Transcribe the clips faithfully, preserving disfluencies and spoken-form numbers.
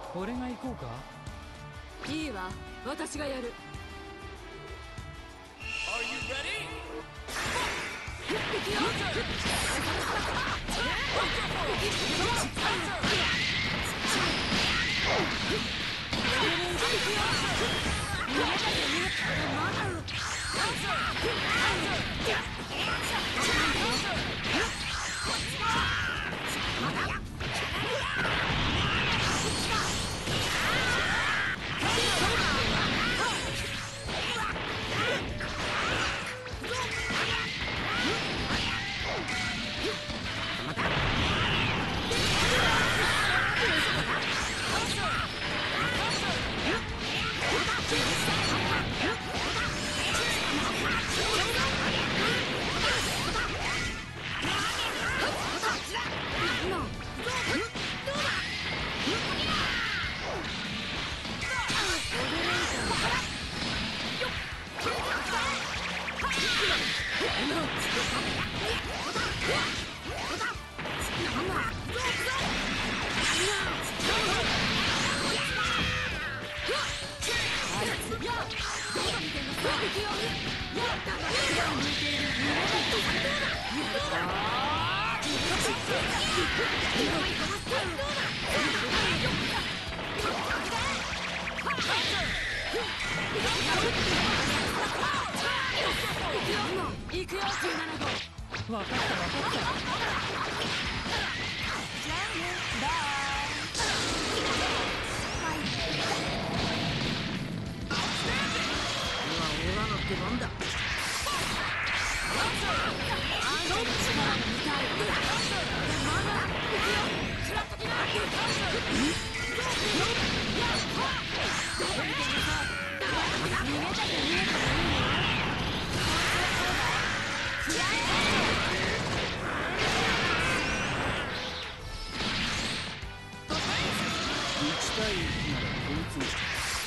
俺が行こうか。 いいわ、私がやる。行くよ、じゅうななご。 わかったわかった。 じゃあね、バイ。 今オラの出番だ。 あんたの力を見たい。まだ行くよ。食らっときな。どこ見てんのさ。逃げたく逃げたくいいの。食らえ。 いち対いちならこいつ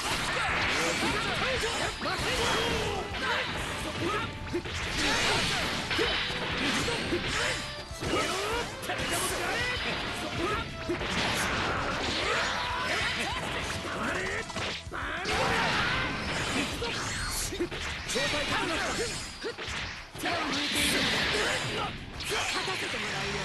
手を抜いているの勝たせてもらうよ。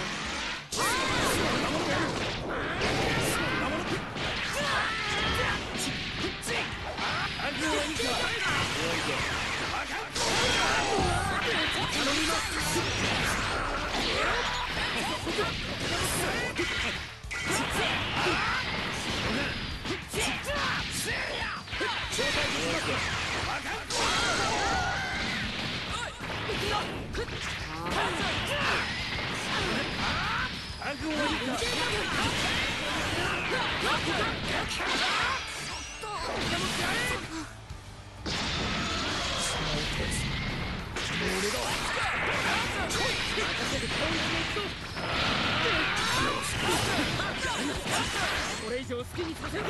これ以上好きにさせんぞ。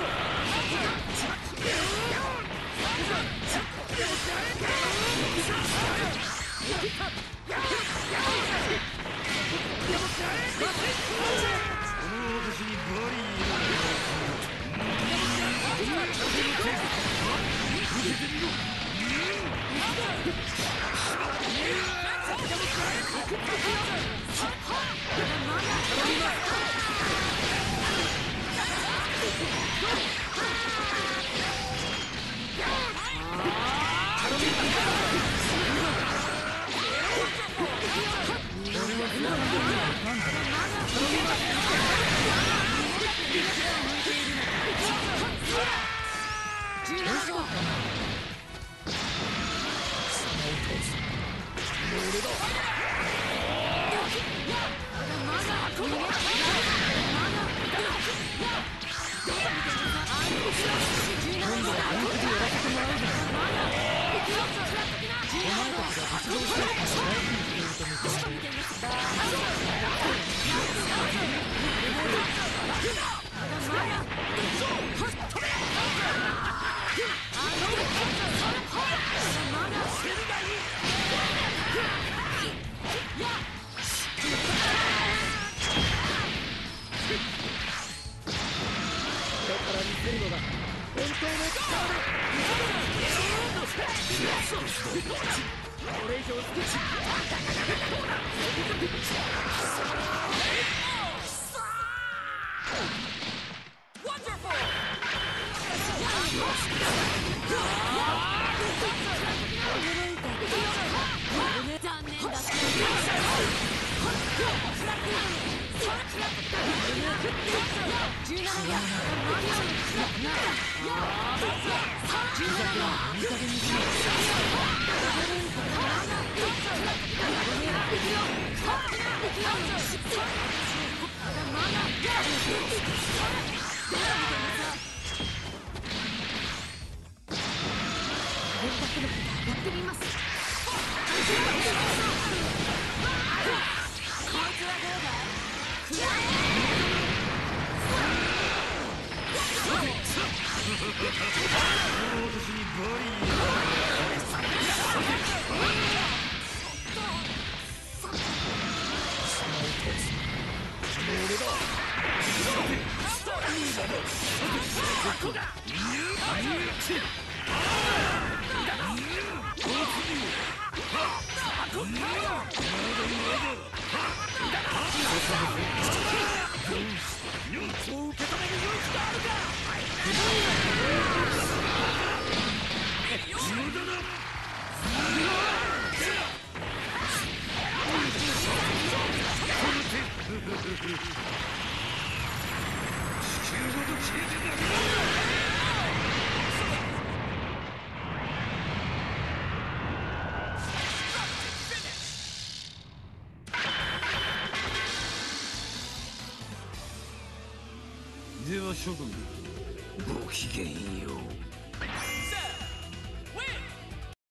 から見せせるのが本当の力だ。これ以上好き残念だ。じゅうなな秒。じゅうなな秒。いい加減にしろ。やってみます。こいつはどうだい？ では諸君、ごきげんよう。